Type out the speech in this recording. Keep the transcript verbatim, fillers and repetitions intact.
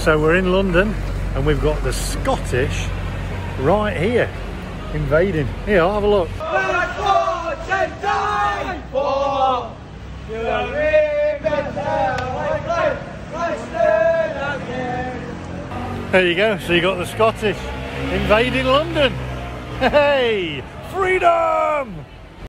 So we're in London and we've got the Scottish right here, invading. Here, I'll have a look. There you go, so you got the Scottish invading London. Hey, freedom!